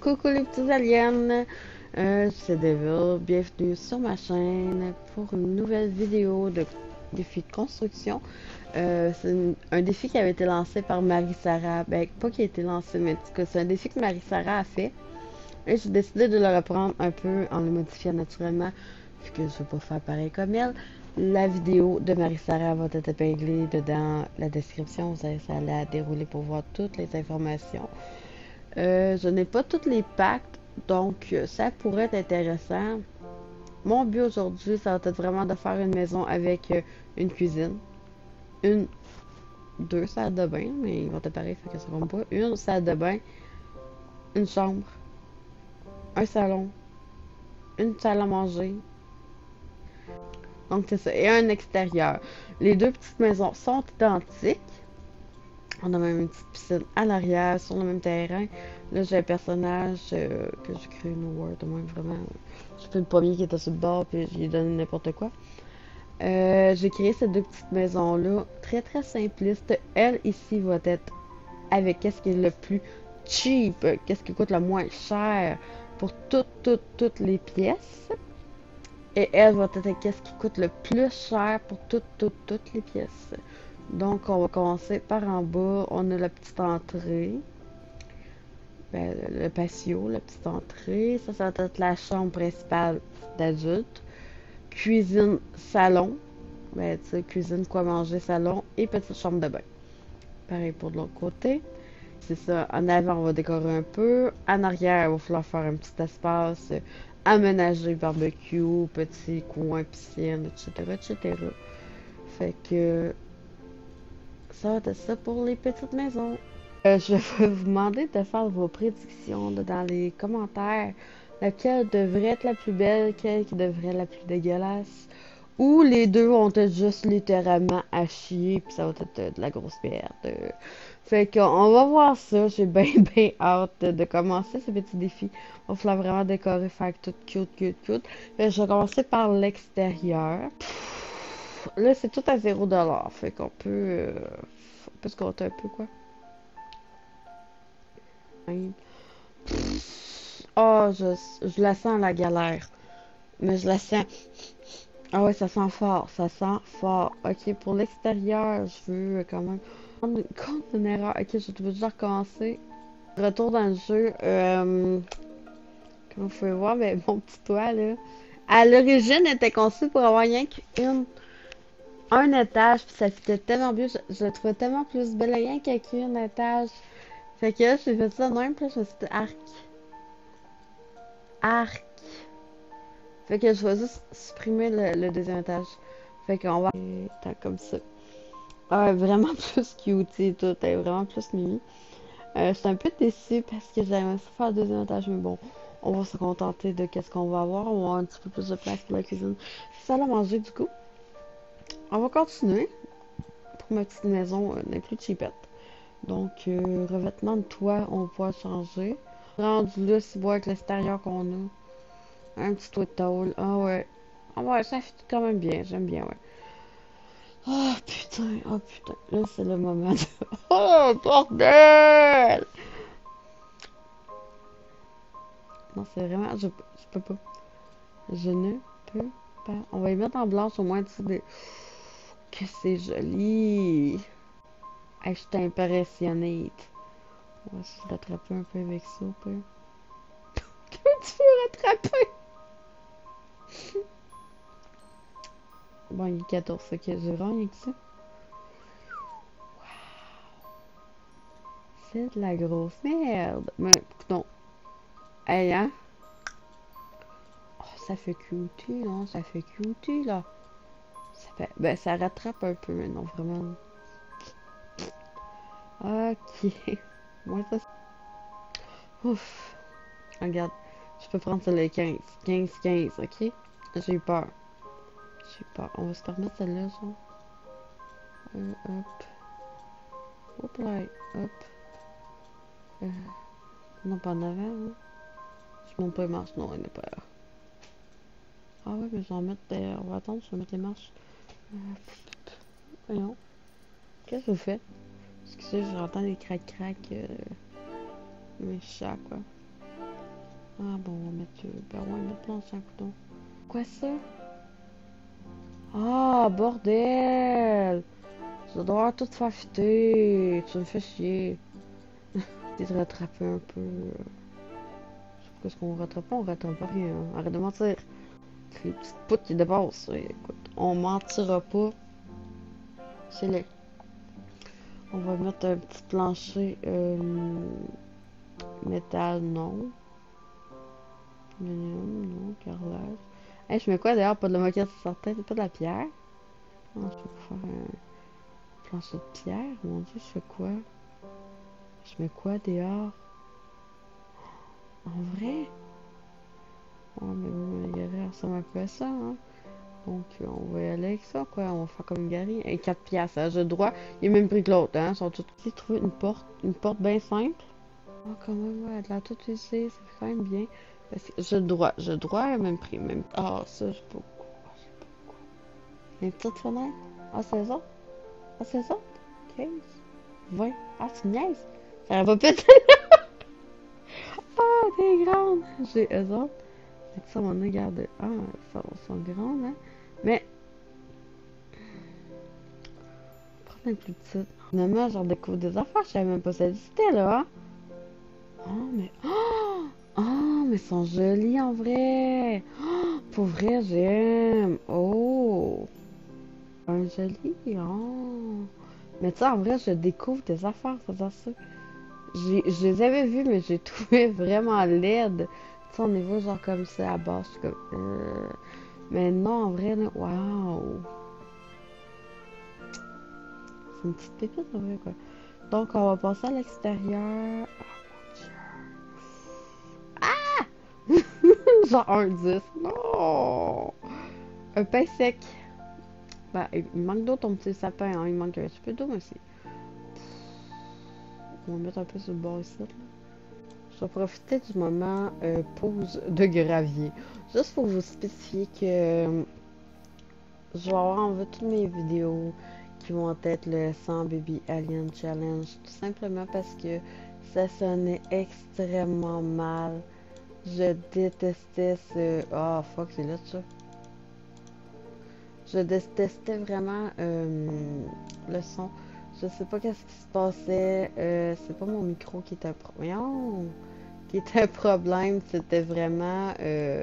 Coucou les petits aliens, c'est Devil, bienvenue sur ma chaîne pour une nouvelle vidéo de défi de construction. Un défi qui avait été lancé par Marie-Sara, ben pas qui a été lancé, mais en tout cas c'est un défi que Marie-Sara a fait. Et j'ai décidé de le reprendre un peu en le modifiant naturellement, vu que je ne veux pas faire pareil comme elle. La vidéo de Marie-Sara va être épinglée dans la description, vous avez ça à la dérouler pour voir toutes les informations. Je n'ai pas tous les packs, donc ça pourrait être intéressant. Mon but aujourd'hui, ça va être vraiment de faire une maison avec une cuisine, deux salles de bain, mais ils vont être pareils, fait que ça compte pas. Une salle de bain, une chambre, un salon, une salle à manger. Donc c'est ça, et un extérieur. Les deux petites maisons sont identiques. On a même une petite piscine à l'arrière, sur le même terrain. Là, j'ai un personnage que j'ai créé une Word, de même vraiment. J'ai pris le premier qui était sur le bord, puis j'ai donné n'importe quoi. J'ai créé ces deux petites maisons-là, très très simplistes. Elle, ici, va être avec qu'est-ce qui est le plus cheap, qu'est-ce qui coûte le moins cher pour toutes les pièces. Et elle va être avec qu'est-ce qui coûte le plus cher pour toutes les pièces. Donc, on va commencer par en bas. On a la petite entrée. Ben, le patio, la petite entrée. Ça va être la chambre principale d'adulte. Cuisine, salon. Ben, tu sais, cuisine, quoi manger, salon. Et petite chambre de bain. Pareil pour de l'autre côté. C'est ça. En avant, on va décorer un peu. En arrière, il va falloir faire un petit espace. Aménager barbecue, petit coin, piscine, etc., etc. Fait que ça va être ça pour les petites maisons. Je vais vous demander de faire vos prédictions dans les commentaires. Laquelle devrait être la plus belle, laquelle qui devrait être la plus dégueulasse. Ou les deux vont être juste littéralement à chier, puis ça va être de la grosse merde. Fait qu'on va voir ça. J'ai bien hâte de commencer ce petit défi. Il va falloir vraiment décorer, faire tout cute. Fait que je vais commencer par l'extérieur. Là, c'est tout à 0$. Fait qu'on peut se compter un peu, quoi. Oh, je la sens la galère. Mais je la sens. Ah ouais, ça sent fort. Ça sent fort. Ok, pour l'extérieur, je veux quand même compte une erreur. Ok, je dois déjà recommencer. Retour dans le jeu. Comme vous pouvez voir, mais mon petit toit là. À l'origine, elle était conçue pour avoir rien un étage, puis ça fitait tellement bien. Je le trouvais tellement plus belle rien qu'un étage. Fait que là, j'ai fait ça de même, puis là, je me suis dit, arc. Fait que je vais juste supprimer le deuxième étage. Fait qu'on va... comme ça. Ah, vraiment plus cutie et tout. Elle est vraiment plus mimi. Je suis un peu déçue parce que j'aimerais ça faire le deuxième étage, mais bon, on va se contenter de qu'est-ce qu'on va avoir. On va avoir un petit peu plus de place pour la cuisine. Ça à manger du coup. On va continuer pour ma petite maison des plus cheapettes. Donc, revêtement de toit, on va pouvoir changer. Rendu là, c'est beau avec l'extérieur qu'on a. Un petit toit de tôle. Ah ouais. Ah ouais, ça fait quand même bien. J'aime bien, ouais. Oh putain. Là, c'est le moment de... Oh, bordel! Non, c'est vraiment... Je peux pas. Je ne peux pas. On va y mettre en blanche au moins, tu sais, que c'est joli. Hey, je suis impressionnée. On va se rattraper un peu avec ça, un peu. Comment tu peux rattraper? Bon, il est 14, ok, j'ai vraiment rien que ça. C'est de la grosse merde. Mais, non. Hey, hein? Oh, ça fait cutie, non? Ça fait cutie, là. Ça fait... Ben, ça rattrape un peu, mais non, vraiment. Ok. Moi, ça... Ouf. Regarde. Je peux prendre celle-là 15. 15, ok? J'ai eu peur. J'ai peur. On va se permettre celle-là, genre. Hop. Hop là. Hop. Euh, non, pas en avant, hein. Je monte pas les marches. Non, il n'est pas là. Ah ouais, mais je vais en mettre... on va attendre, je vais mettre les marches. Euh, Voyons. Qu'est-ce que je fais? Excusez, j'entends des crac-crac. Mes chats, quoi. Ah bon, on va mettre... ben on va mettre plancher un couteau. Quoi ça? Ah, bordel! Je dois devoir tout faire fitter. Tu me fais chier. Essayer de rattraper un peu. Qu'est-ce qu'on rattrape pas? On rattrape pas rien. Hein. Arrête de mentir. C'est les petites poutres qui dépassent. Écoute, on mentira pas. C'est laid. On va mettre un petit plancher métal, non. Non, carrelage. Hey, je mets quoi d'ailleurs? Pas de la moquette sur sa tête, pas de la pierre. Non, je peux faire un plancher de pierre. Mon dieu, je fais quoi? Je mets quoi dehors? En vrai? Oh, mais la galerie ressemble un peu à ça, hein? Donc, on va y aller avec ça, quoi. On va faire comme une galerie. Et 4 piastres, hein, je droit. Il est même prix que l'autre, hein. Ils sont tous... J'ai trouvé une porte bien simple. Oh, quand même, ouais, elle a tout usé. Ça fait quand même bien. Parce que je droit, même prix. Même... Ah, ça, je sais pas quoi. Je sais pas quoi. Une petite fenêtre. Ah, c'est ça? Ah, c'est ça? 15. 20. Ah, tu me niaises. Ça va péter. Ah, t'es grande. J'ai eux autres. Mais ça, on regarde. Ah, ça, elles sont grandes, hein. Mais, prends une plus petite. Finalement, j'en découvre des affaires. Je savais même pas ça existait, là. Hein? Oh, mais. Oh! Oh, mais elles sont jolies en vrai. Oh, pour vrai, j'aime. Oh! Un joli. Oh! Mais tu sais, en vrai, je découvre des affaires faisant ça. Je les avais vues, mais j'ai trouvé vraiment laide. Tu sais, on les voit genre comme ça à base. Je suis comme. Mais non, en vrai, là, waouh! C'est une petite pépite, en vrai, quoi. Donc, on va passer à l'extérieur. Genre un 10. Non! Un pain sec. Bah, il manque d'eau ton petit sapin, hein. Il manque un petit peu d'eau aussi. On va mettre un peu sur le bord ici. Là. Je vais profiter du moment pause de gravier. Juste pour vous spécifier que je vais avoir enlevé toutes mes vidéos qui vont être le 100 Baby Alien Challenge. Tout simplement parce que ça sonnait extrêmement mal. Je détestais ce... Ah, fuck, c'est là ça. Je détestais vraiment le son. Je sais pas qu'est-ce qui se passait. C'est pas mon micro qui était un problème. Qui était un problème. C'était vraiment,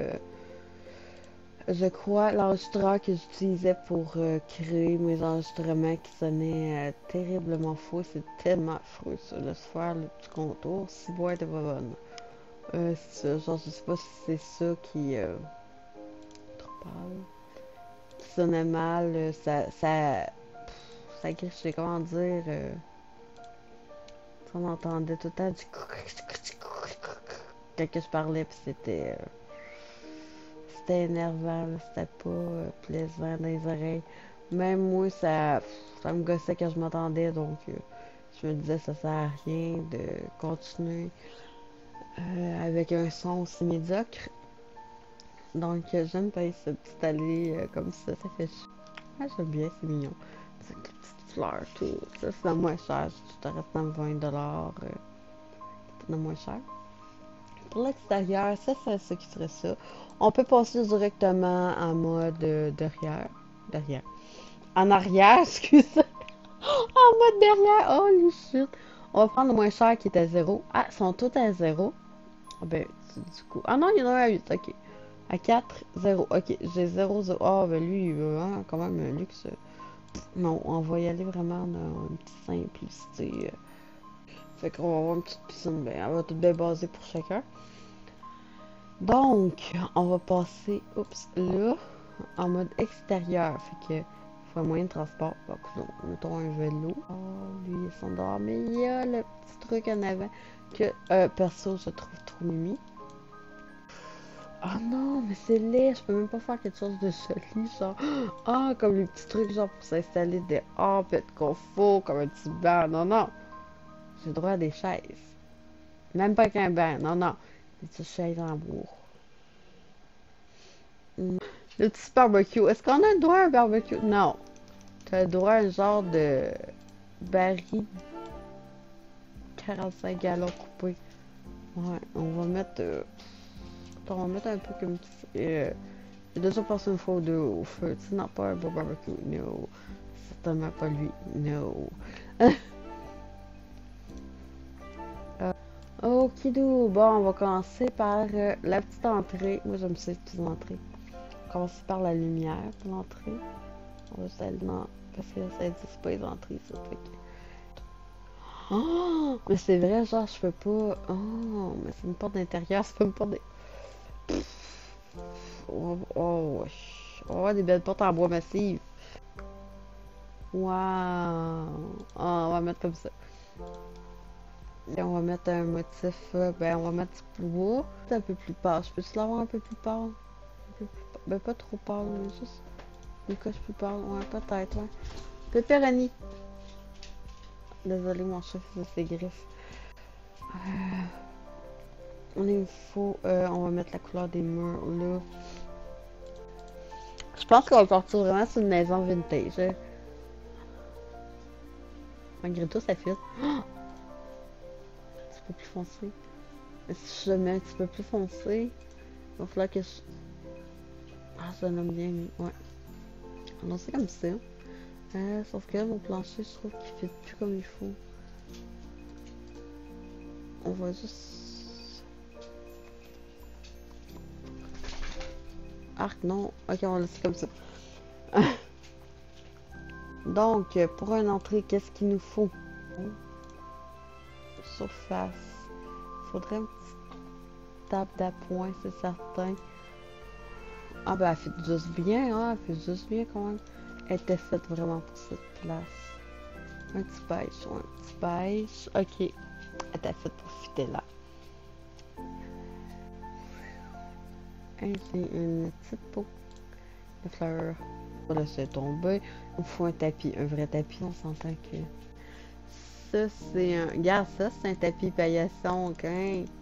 je crois, l'enregistreur que j'utilisais pour créer mes enregistrements qui sonnaient terriblement faux. C'est tellement affreux ça. Laisse faire le petit contour. Si bois était pas bonne. C'est ça. Genre, je sais pas si c'est ça qui... trop pâle. Qui sonnait mal. Ça grichait, comment dire. On entendait tout le temps du quand je parlais, puis c'était énervant, c'était pas plaisant dans les oreilles. Même moi, ça me gossait quand je m'entendais, donc je me disais ça sert à rien de continuer avec un son aussi médiocre. Donc j'aime pas ce petit allée comme ça fait chier. Ah, j'aime bien, c'est mignon. C'est des petites fleurs, tout. Ça, c'est dans moins cher. Tu te restes dans 20$. C'est dans moins cher. Pour l'extérieur, ça c'est ce qui serait ça. On peut passer directement en mode derrière. Derrière. En arrière, excusez. En mode derrière. Holy shit. On va prendre le moins cher qui est à 0. Ah, ils sont tous à 0. Ah ben, du coup. Ah non, il y en a un à 8. Ok. À 4, 0. Ok, j'ai 0, 0. Ah, ben lui, il veut hein, quand même un luxe. Non, on va y aller vraiment dans une petite simplicité. Fait qu'on va avoir une petite piscine. Ben, elle va tout bien basée pour chacun. Donc, on va passer, oups, là, en mode extérieur. Fait que, il faut un moyen de transport. Donc, mettons un vélo. Oh, lui, il s'endort. Mais il y a le petit truc en avant que, perso, je trouve trop mimi. Oh non, mais c'est laid. Je peux même pas faire quelque chose de joli, genre. Ah, comme les petits trucs, genre, pour s'installer des pis être confort, comme un petit banc. Non, non. J'ai droit à des chaises. Même pas qu'un banc. Non, non. Des petites chaises en bois. Le petit barbecue. Est-ce qu'on a le droit à un barbecue? Non. Tu as le droit à un genre de baril 45 gallons coupé. Ouais, on va mettre On va mettre un peu comme... j'ai déjà passé une fois ou deux au feu. Tu sais, non, pas un beau barbecue. No. Certainement pas lui. No. Okidou. Bon, on va commencer par la petite entrée. Moi, j'aime ces petites entrées. On va commencer par la lumière pour l'entrée. On va juste aller dans... Parce que ça dit c'est pas les entrées, ça. Fait que... Oh! Mais c'est vrai, genre, je peux pas... Oh! Mais c'est une porte d'intérieur, c'est pas une porte de... Oh, oh, on va avoir des belles portes en bois massif. Wow! Oh, on va mettre comme ça. Et on va mettre un motif, ben on va mettre du bois. C'est un peu plus pâle. Je peux-tu l'avoir un peu plus pâle? Un peu plus pâle. Ben pas trop pâle, mais juste une coche plus pâle. Ouais, peut-être, ouais. Pepperoni. Désolé, mon chat faisait ses griffes. Il faut, on va mettre la couleur des murs là. Je pense qu'on va partir vraiment sur une maison vintage. Malgré tout, ça fit. Oh! Un petit peu plus foncé. Mais si je le mets un petit peu plus foncé, il va falloir que je... Ah, ça donne bien, ouais. Alors c'est comme ça. Sauf que là, mon plancher, je trouve qu'il fit plus comme il faut. On va juste... Arc, non. Ok, on va laisser comme ça. Donc, pour une entrée, qu'est-ce qu'il nous faut? Surface. Il faudrait une petite table d'appoint, c'est certain. Ah ben, elle fait juste bien, hein? Elle fait juste bien quand même. Elle était faite vraiment pour cette place. Un petit beige, ouais, un petit beige. Ok. Elle était faite pour fitter là. Et j'ai une petite peau de fleurs. On va laisser tomber. Il faut un tapis, un vrai tapis. On s'entend que ça c'est un. Regarde ça, c'est un tapis paillasson, ok?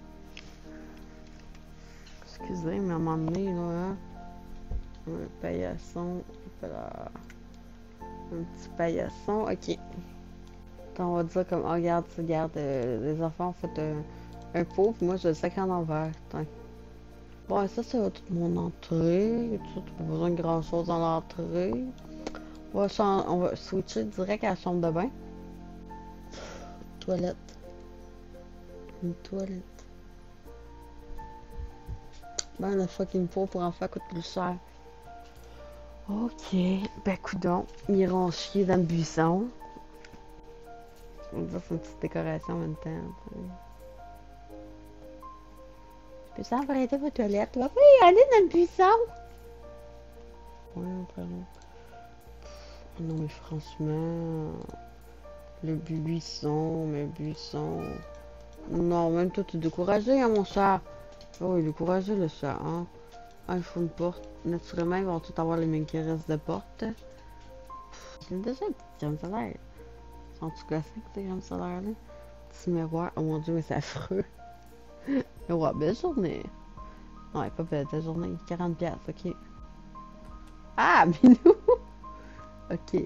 Excusez, mais à un moment donné, là, hein? Un paillasson. Voilà. Un petit paillasson, ok. On va dire comme, oh, regarde, les enfants ont fait un pot, puis moi je le sac en envers. Bon, ça, ça va toute mon entrée. Tu n'as pas besoin de grand chose dans l'entrée. On va switcher direct à la chambre de bain. Toilette. Une toilette. Ben, la fois qu'il me faut pour en faire coûte plus cher. Ok. Ben, coudonc. Ils iront chier dans le buisson. On va dire que c'est une petite décoration en même temps. Je peux emprunter vos toilettes? Là? Oui, allez dans le buisson! Ouais, pardon. Non, mais franchement... Le buisson, Non, même toi, tu es découragé, hein, mon chat. Oh, il est découragé, le chat, hein. Ah, il faut une porte. Naturellement, ils vont tous avoir les mêmes qui restent de porte. J'ai déjà une petite crème solaire. Sont-tu classiques, ces crèmes solaires, là? Petit miroir. Oh mon dieu, mais c'est affreux. Ouais, belle journée. Ouais, pas belle, ta journée. 40$, ok. Ah, Minou! Ok.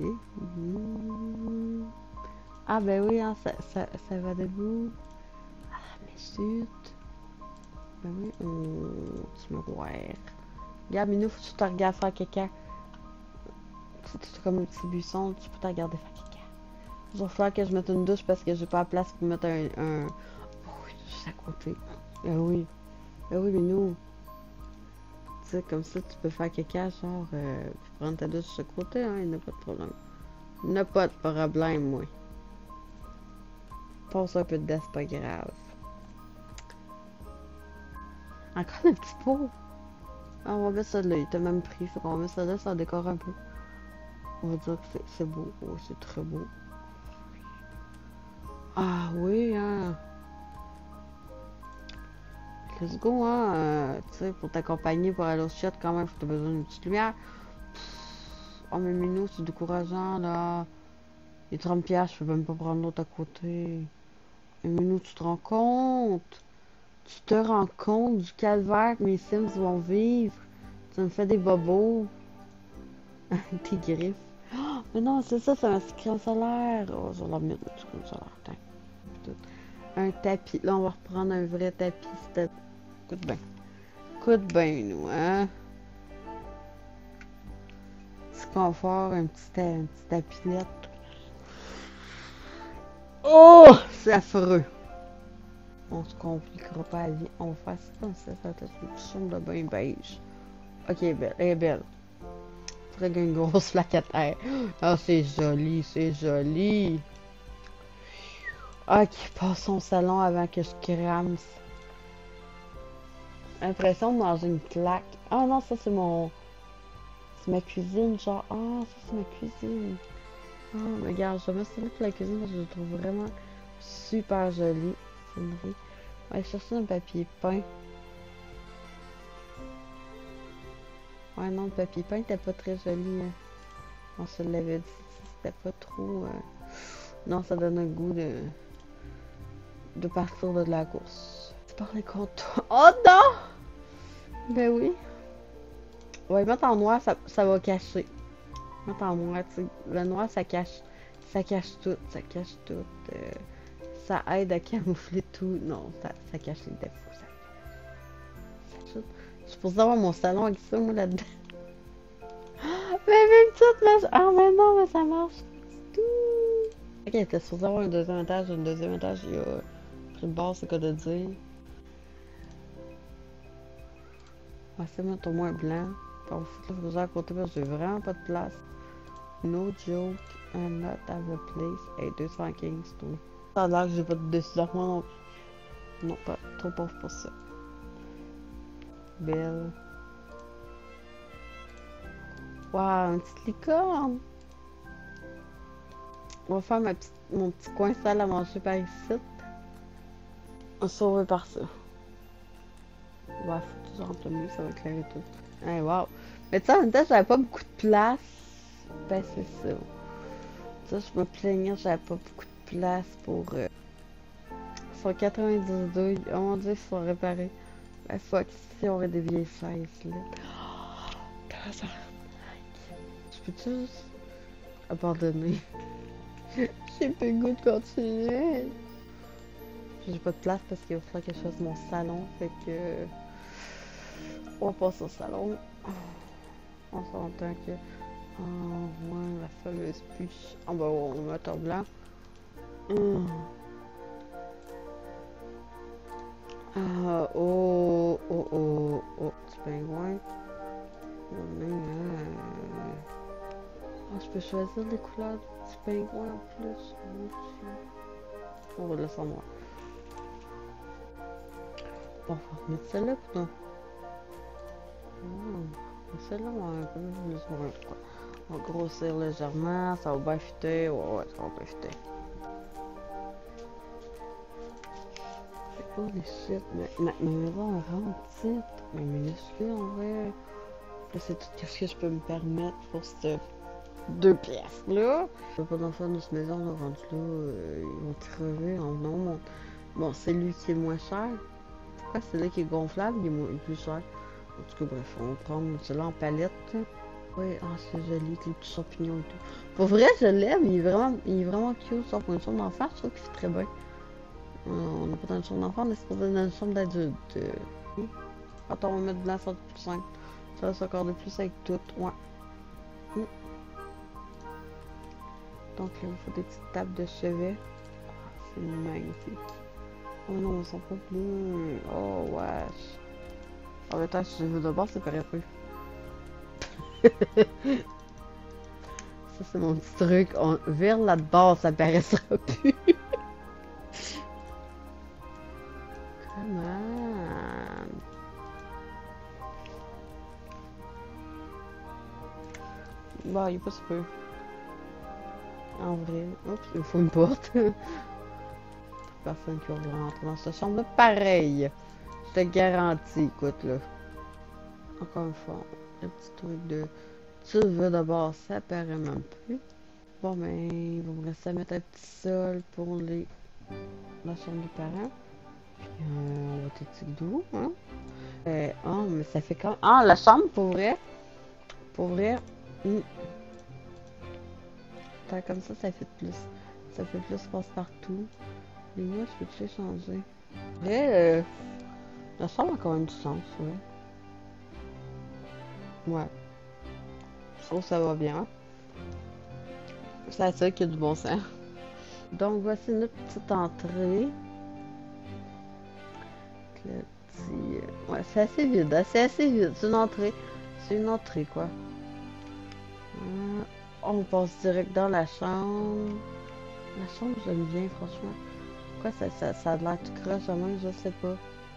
Ah, ben oui, hein, ça va debout. Ah, mais zut. Ben oui, petit miroir. Regarde, Minou, faut que tu te regardes faire caca. C'est comme un petit buisson, tu peux te regarder faire caca. Il va falloir que je mette une douche parce que j'ai pas la place pour mettre un... Oh oui, juste à côté. Ben oui. Ben oui, Minou. Tu sais, comme ça, tu peux faire caca, genre, puis prendre ta douche de ce côté, hein, il n'y a pas de problème. Il n'y a pas de problème, moi. Passe un peu de dedans, c'est pas grave. Encore un petit pot. Ah, on va mettre ça là, il t'a même pris, fait qu'on va mettre ça là, ça décore un peu. On va dire que c'est beau, oh, c'est très beau. Ah oui, hein. Let's go, hein. Tu sais, pour t'accompagner pour aller au shot, quand même, faut que t'aies besoin d'une petite lumière. Oh, mais Minou, c'est décourageant, là. Les 30$, je peux même pas prendre l'autre à côté. Mais Minou, tu te rends compte? Tu te rends compte du calvaire que mes Sims vont vivre? Tu me fais des bobos. Tes griffes. Oh, mais non, c'est ça, c'est un petit crème solaire. Oh, je vais la mettre, le petit crème solaire. Attends. Un tapis. Là, on va reprendre un vrai tapis. Écoute bien. Écoute bien, nous, hein? Petit confort, un petit tapilette. Oh! C'est affreux. On se compliquera pas la vie. On va faire ça comme ça. Ça va être une petite chambre de bain beige. Ok, belle. Elle est belle. Très une grosse flaque à terre. Ah, c'est joli, c'est joli. Ok, passons au salon avant que je crame. Impression de manger une claque. Ah non, ça c'est mon... C'est ma cuisine, genre. Ah, ça c'est ma cuisine. Ah, mais regarde, je vais mettre ça pour la cuisine parce que je le trouve vraiment super joli. C'est une rue. On va aller chercher un papier peint. Ouais, non, le papier peint était pas très joli. Hein. On se l'avait dit. C'était pas trop... Non, ça donne un goût de partir de la course. Tu parlais contre toi. Oh non! Ben oui. Ouais, mettre en noir, ça va cacher. Mettre en noir, tu sais. Le noir, ça cache tout. Ça cache tout. Ça aide à camoufler tout. Non, ça cache les défauts. Ça tout. Je suis supposée avoir mon salon avec ça, moi, là-dedans. Mais même tout, là. Ah, mais non, mais ça marche. Tout. Ok, t'es supposé avoir un deuxième étage. Un deuxième étage, il y a plus de base, c'est quoi de dire. On va essayer de mettre au moins blanc. On va foutre le fourrure à côté parce que j'ai vraiment pas de place. No joke, I'm not have a place. Hey, 215, toi. Ça a l'air que j'ai pas de décision, moi non plus. Non, pas trop pauvre pour ça. Belle. Waouh, une petite licorne! On va faire mon petit coin salle à manger par ici. On se sauve par ça. Ouais, faut que tu rentres le mieux, ça va éclairer tout. Hey, wow! Mais tu sais, en même temps, j'avais pas beaucoup de place. Ben, c'est ça. Ça, je me plaignais, j'avais pas beaucoup de place pour... Sur 92, oh mon dieu, il faut réparer. Ben, fuck, si on aurait des vieilles chaises, là. Oh, tabarnak. Je peux-tu juste abandonner? J'ai pas le goût de continuer. J'ai pas de place parce qu'il va falloir que je fasse mon salon, fait que... On va passer au salon. On s'entend que... Oh, ouais, la fameuse puce. Ah bah, on va mettre en blanc. Ah, oh, oh, oh, oh, petit pingouin. Ah, je peux choisir les couleurs du petit pingouin en plus. On va le laisser en noir. Bon, on va mettre celle-là plutôt. Celle-là, on va un peu plus loin. On va grossir légèrement, ça va bien fitter. Ouais, ça va bien fitter. Oh les shit, ma maison est vraiment petite, mais minuscule en vrai. Là, c'est tout ce que je peux me permettre pour cette 2 pièces là. Je veux pas d'enfants dans cette maison là, rendu là, ils vont crever en nom. Bon, c'est lui qui est le moins cher. Pourquoi c'est là qui est gonflable, il est plus cher. En tout cas, bref, on va prendre celui-là en palette. Oui, ah, c'est joli, avec les petits champignons et tout. Pour vrai, je l'aime, il est vraiment cute, sauf pour une chambre d'enfant, je trouve qu'il fait très bien. On n'est pas dans une chambre d'enfant, on est supposé dans une chambre d'adulte. Attends, on va mettre blanc, ça va être plus simple. Ça va s'accorder plus avec tout, ouais. Donc là, il faut des petites tables de chevet. C'est magnifique. Oh non, on sent pas plus. Oh, wesh. En même temps, si je veux de bord, c'est pareil peu. Ça, c'est mon petit truc. On vire là-dedans, ça paraîtra plus. Come on. Bah, il est pas si peu. En vrai. Oups, il faut une porte. Personne qui va rentrer dans cette chambre-là. Pareil. Je te garantis, écoute, là. Encore une fois, le petit truc de... Tu veux d'abord, ça paraît même plus. Bon, ben, il va me rester à mettre un petit sol pour la chambre des parents. Puis, on va tout d'où, hein? Oh, mais ça fait quand... Ah, la chambre, pour vrai. Pour vrai. Tant comme ça fait plus. Ça fait plus passe-partout. Les moi, je peux-tu les changer? Vrai, la chambre a quand même du sens, ouais. Ouais. Je trouve que ça va bien. C'est ça qui a du bon sens. Donc, voici notre petite entrée. Le petit... Ouais, c'est assez vide. C'est assez vide. C'est une entrée. C'est une entrée, quoi. On passe direct dans la chambre. La chambre, j'aime bien, franchement. Pourquoi ça a l'air tout croche à moi, je sais pas.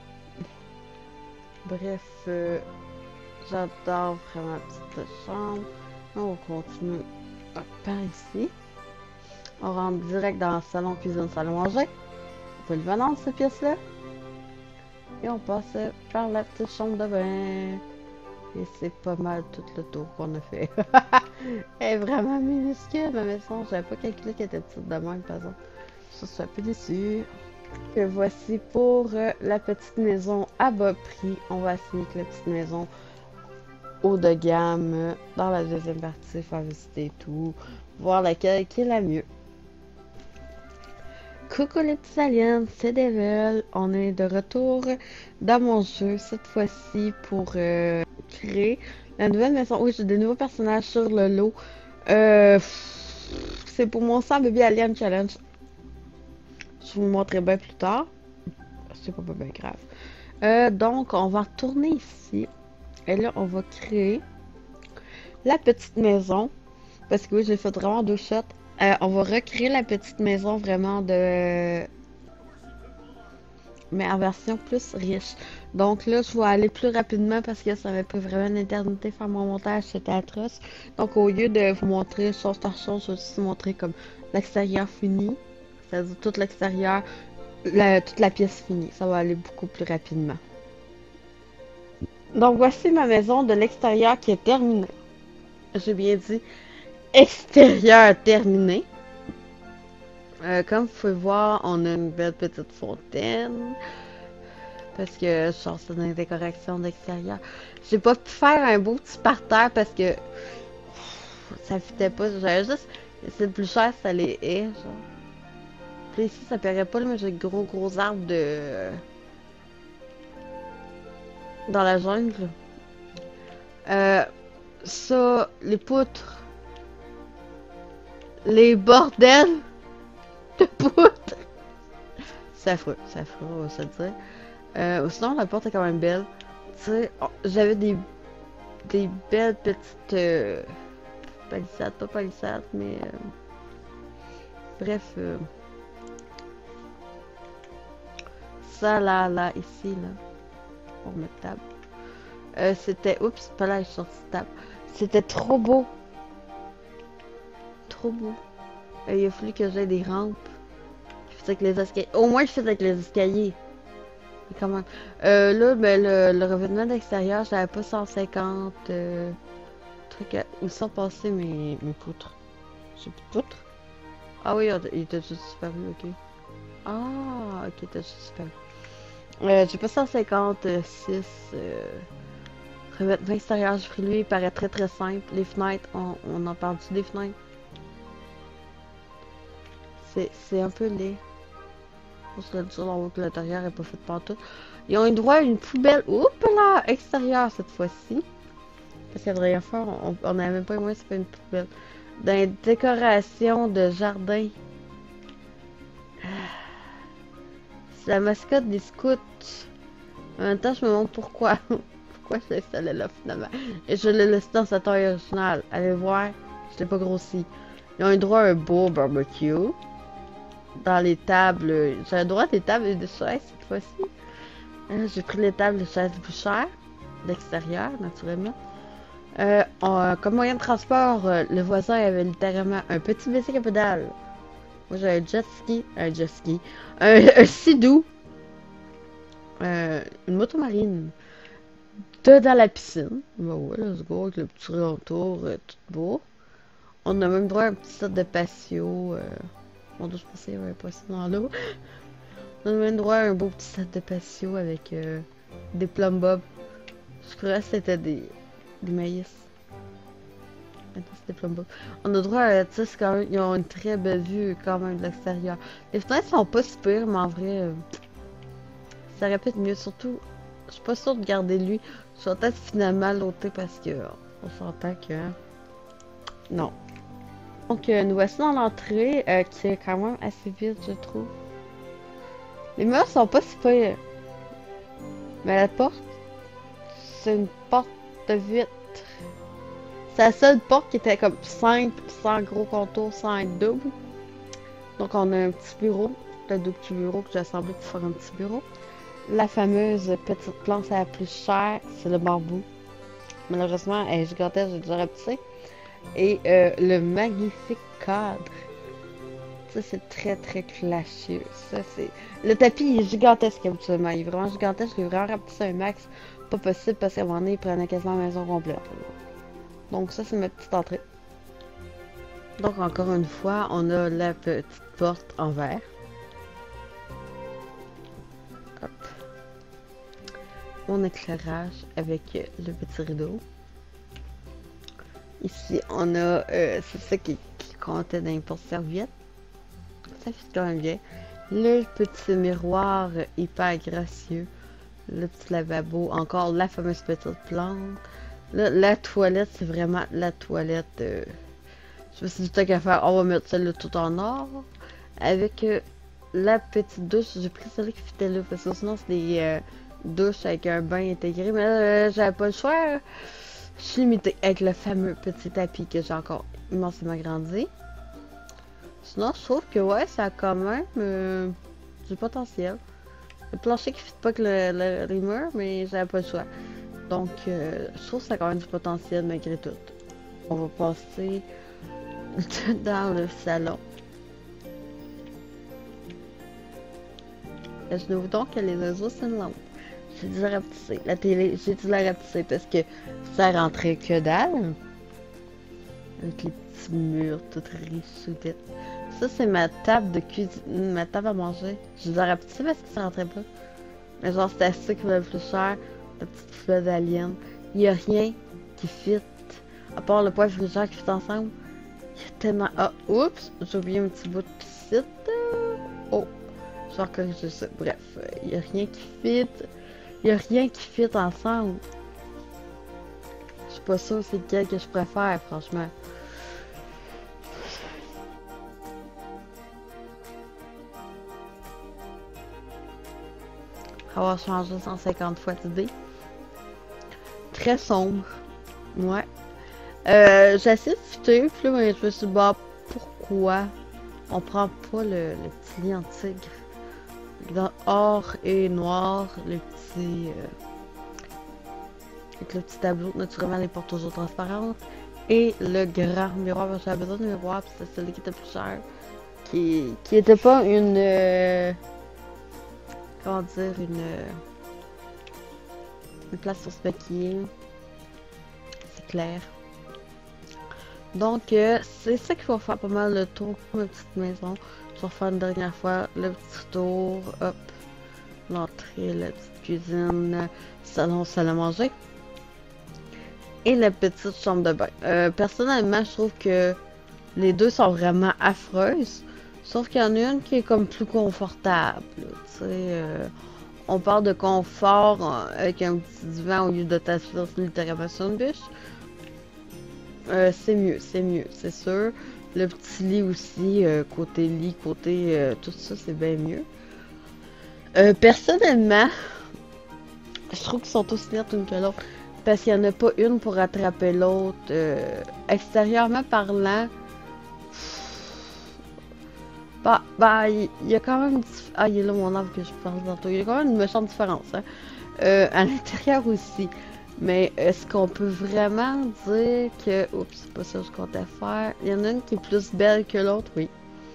Bref, j'adore vraiment la petite chambre. On va continuer par ici. On rentre direct dans le salon, cuisine, salon manger. Polyvalente, cette pièce-là. Et on passe par la petite chambre de bain. Et c'est pas mal tout le tour qu'on a fait. Elle est vraiment minuscule, ma maison. J'avais pas calculé qu'elle était petite de même, par exemple. Je suis un peu déçue. Et voici pour la petite maison à bas prix. On va essayer avec la petite maison haut de gamme. Dans la deuxième partie, faire visiter tout. Voir laquelle qui est la mieux. Coucou les petits aliens, c'est Devil. On est de retour dans mon jeu, cette fois-ci pour créer la nouvelle maison. Oui, j'ai des nouveaux personnages sur le lot. C'est pour mon 100 Baby Alien Challenge. Je vous le montrerai bien plus tard. C'est pas bien grave. Donc, on va retourner ici. Et là, on va créer la petite maison. Parce que oui, j'ai fait vraiment 2 shots. On va recréer la petite maison vraiment de... mais en version plus riche. Donc là, je vais aller plus rapidement parce que ça m'a pris vraiment une éternité faire mon montage, c'était atroce. Donc au lieu de vous montrer chose par chose, je vais aussi vous montrer comme l'extérieur fini. C'est-à-dire tout l'extérieur, toute la pièce finie. Ça va aller beaucoup plus rapidement. Donc voici ma maison de l'extérieur qui est terminée. J'ai bien dit extérieur terminé. Comme vous pouvez voir, on a une belle petite fontaine. Parce que genre c'est dans les décorations d'extérieur. J'ai pas pu faire un beau petit parterre parce que ça fitait pas. J'avais juste. C'est plus cher, ça les haies, genre. Puis ici, ça paraît pas, mais j'ai de gros arbres de. Dans la jungle. Ça, les poutres. Les bordels de poutres. C'est affreux, on va se le dire. Sinon, la porte est quand même belle. Tu sais, j'avais des belles petites palissades, pas palissades, mais bref. Ça là, ici, là, pour mettre table. C'était, oups, pas là, je suis sortie de table. C'était trop beau. Trop beau. Il a fallu que j'aie des rampes. Je faisais avec les escaliers. Au moins, je faisais avec les escaliers. Mais quand même. Là, ben, le revêtement d'extérieur, j'avais pas 150 trucs à... Où sont passés mes poutres? J'ai plus de poutres? Ah oui, il était juste disparu, ok. Ah, ok, il était juste disparu. J'ai pas 156 revêtement extérieur. J'ai pris lui, il paraît très simple. Les fenêtres, on en parle-tu des fenêtres? C'est un peu laid. On serait dire en haut que l'intérieur n'est pas fait partout. Ils ont eu droit à une poubelle. Oups là! Extérieure cette fois-ci. Parce qu'à la dernière fois, on n'avait même pas moins c'est pas une poubelle. Dans les décorations de jardin. C'est la mascotte des scouts. En même temps, je me demande pourquoi. Pourquoi je l'ai installé là finalement. Et je l'ai laissé dans sa taille originale. Allez voir, je l'ai pas grossi. Ils ont eu droit à un beau barbecue. Dans les tables, j'ai le droit à des tables et des chaises cette fois-ci. J'ai pris les tables et chaises plus chères, d'extérieur, naturellement. Comme moyen de transport, le voisin avait littéralement un petit bicycle à pédale. Moi j'ai un jet ski, un sidou, une moto marine, dans la piscine. Bah ouais, let's go, avec le petit retour, tout beau. On a même droit à un petit set de patio. Mon Dieu, je pensais qu'il y avait un poisson dans l'eau. On a même droit à un beau petit set de patio avec des plumbobs. Je croyais que c'était des maïs. Attends, c'était des plumbobs. On a droit à, tu sais, quand même, ils ont une très belle vue quand même de l'extérieur. Les fenêtres sont pas si pires, mais en vrai, ça aurait pu être mieux. Surtout, suis pas sûre de garder lui. Je vais peut-être finalement l'ôter parce que on s'entend que... Non. Donc, nous voici dans l'entrée, qui est quand même assez vide, je trouve. Les murs sont pas si pires. Mais la porte, c'est une porte de vitre. C'est la seule porte qui était comme simple, sans gros contour, sans être double. Donc, on a un petit bureau. Le deux petits bureaux que j'ai assemblés pour faire un petit bureau. La fameuse petite plante la plus chère, c'est le bambou. Malheureusement, elle est gigantesque, j'ai déjà rapetissé. Et le magnifique cadre. Ça, c'est très très classieux. Ça, c'est... Le tapis il est gigantesque habituellement. Il est vraiment gigantesque. Je l'ai vraiment rapetissé un max. Pas possible parce qu'à un moment donné, il prenait quasiment la maison complète. Donc, ça, c'est ma petite entrée. Donc, encore une fois, on a la petite porte en verre. Hop. Mon éclairage avec le petit rideau. Ici, on a, c'est ça qui comptait dans les porte-serviettes. Ça fait quand même bien. Le petit miroir hyper gracieux. Le petit lavabo. Encore la fameuse petite plante. Là, la toilette, c'est vraiment la toilette. Je me suis dit, tant qu'à faire, on va mettre celle-là tout en or. Avec la petite douche. J'ai pris celle-là qui fitait là. Parce que sinon, c'est des douches avec un bain intégré. Mais là, j'avais pas le choix. Je suis limitée avec le fameux petit tapis que j'ai encore immensément grandi. Sinon, je trouve que ouais, ça a quand même du potentiel. Le plancher qui ne fit pas que les murs, mais j'avais pas le choix. Donc, je trouve que ça a quand même du potentiel malgré tout. On va passer dans le salon. Imaginez-vous donc que les oiseaux, c'est une lampe. J'ai dû la rapetisser. La télé, j'ai dû la rapetisser parce que ça rentrait que dalle. Avec les petits murs tout riches. Ça, c'est ma table de cuisine, ma table à manger. Je l'ai rapetissée parce que ça rentrait pas. Mais genre, c'était ça qui valait le plus cher. La petite flotte d'alien. Il n'y a rien qui fit. À part le poêle frigère qui fit ensemble. Il y a tellement... Ah, oups! J'ai oublié un petit bout de piscite. Oh! Je vais encore corriger ça. Bref, il n'y a rien qui fit. Il n'y a rien qui fit ensemble. Je suis pas sûre c'est lequel que je préfère, franchement. Avoir changé 150 fois d'idée. Très sombre. Ouais. J'ai essayé de fitter, puis là, je me suis dit, bah, pourquoi on prend pas le petit lit en tigre? Dans or et noir, le petit... avec le petit tableau, naturellement, les portes toujours transparentes. Et le grand miroir, parce que j'avais besoin de miroir, puis c'était celui qui était plus cher. Qui était pas une... comment dire, une place pour se maquiller. C'est clair. Donc, c'est ça qu'il faut faire pas mal le tour pour ma petite maison. Je vais refaire une dernière fois le petit tour. Hop. L'entrée, la petite cuisine, salon, salle à manger. Et la petite chambre de bain. Personnellement, je trouve que les deux sont vraiment affreuses. Sauf qu'il y en a une qui est comme plus confortable. Tu sais, on parle de confort avec un petit divan au lieu de t'asseoir littéralement sur une bûche. C'est mieux, c'est sûr. Le petit lit aussi, côté lit, côté tout ça, c'est bien mieux. Personnellement, je trouve qu'ils sont aussi nettes l'une que l'autre. Parce qu'il n'y en a pas une pour rattraper l'autre. Extérieurement parlant, bah, il y a quand même... Ah, il est là mon arbre que je parle tantôt. Il y a quand même une méchante différence, hein. À l'intérieur aussi. Mais est-ce qu'on peut vraiment dire que... Oups, c'est pas ça que je comptais faire. Il y en a une qui est plus belle que l'autre, oui.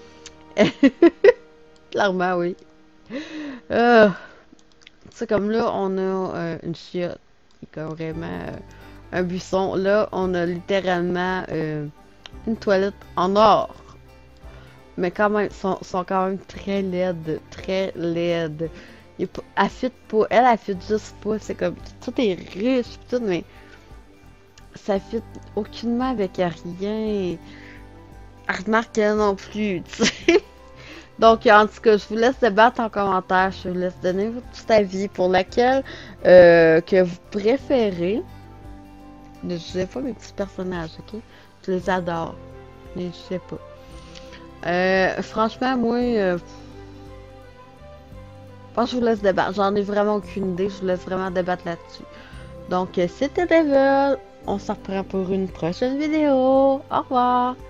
Clairement, oui. Tu sais, comme là, on a une chiotte qui est carrément un buisson. Là, on a littéralement une toilette en or. Mais quand même, sont quand même très laides. Très laides. Elle fit pas. Elle fit juste pas. C'est comme. Tout est riche, tout, mais. Ça fit aucunement avec rien. Elle remarque elle non plus, tu sais. Donc, en tout cas, je vous laisse débattre en commentaire. Je vous laisse donner votre petit avis pour laquelle que vous préférez. Je sais pas mes petits personnages, ok? Je les adore. Mais je sais pas. Franchement, moi, je pense que je vous laisse débattre. J'en ai vraiment aucune idée. Je vous laisse vraiment débattre là-dessus. Donc, c'était Devil. On se reprend pour une prochaine vidéo. Au revoir!